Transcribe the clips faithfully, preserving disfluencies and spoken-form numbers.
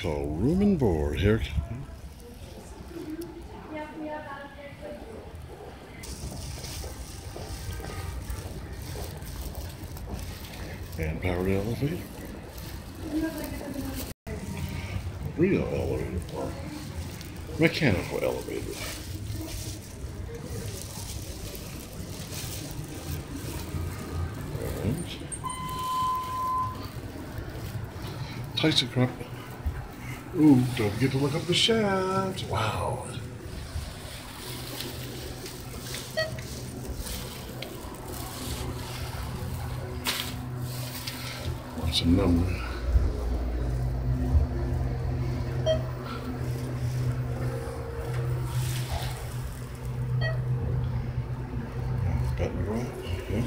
call room and board here. And powered elevator. Real elevator or mechanical elevator. And Tyson crop. Ooh, don't forget to look up the shaft. Wow. What's a number? Button right. Okay.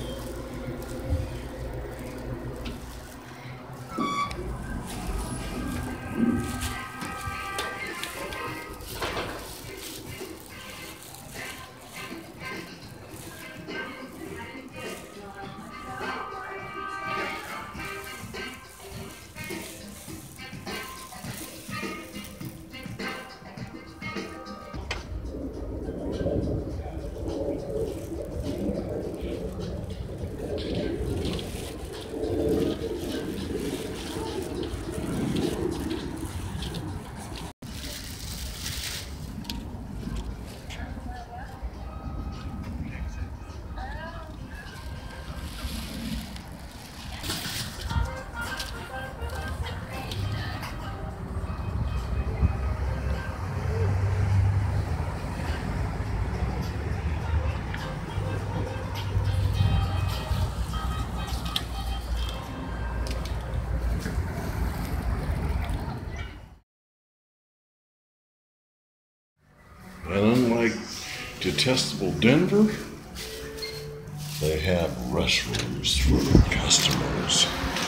And unlike detestable Denver, they have restrooms for customers.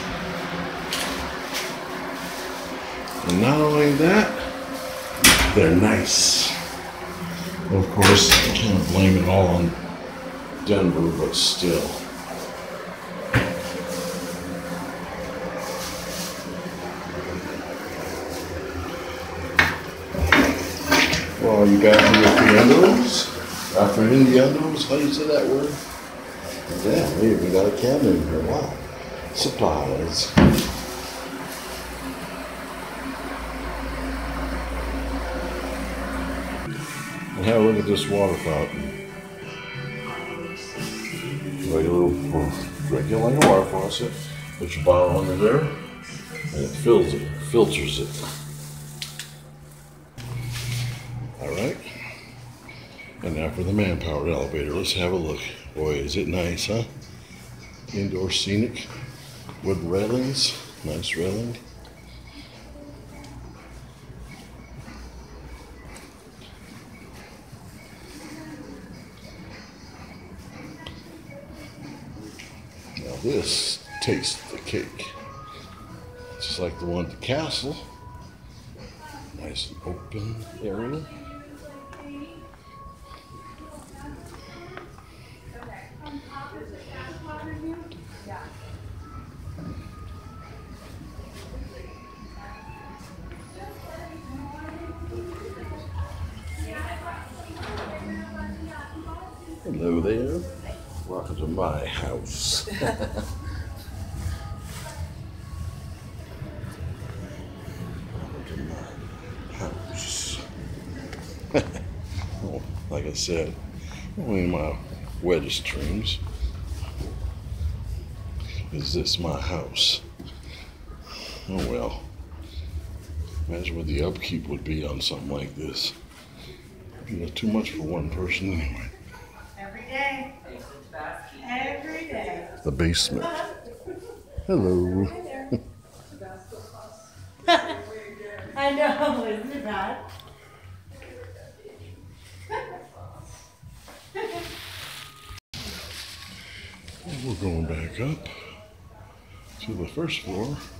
And not only that, they're nice. Of course, I can't blame it all on Denver, but still. Well, you got the aficionados? Aficionados? How do you say that word? Yeah, we even got a cabinet in here. Wow. Supplies. And have a look at this water fountain. Regular, regular like a water faucet. Put your bottle under there, and it fills it, filters it. Alright, and now for the man-powered elevator. Let's have a look. Boy, is it nice, huh? Indoor scenic, wood railings, nice railing. Now this tastes the cake. Just like the one at the castle. Nice and open area. Hello there. Welcome to my house. Welcome to my house. Well, like I said, only in my wettest dreams is this my house. Oh well. Imagine what the upkeep would be on something like this. You know, too much for one person anyway. Every day. Every day. The basement. Hello. Hi there. I know, isn't it bad? We're going back up to the first floor.